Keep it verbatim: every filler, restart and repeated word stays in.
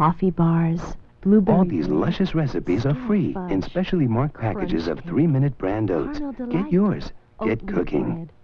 coffee bars, blueberry All these bread, luscious recipes are free fudge, in specially marked packages of crunch three-minute brand oats. caramel Get delight, yours. oat Get wheat cooking. bread,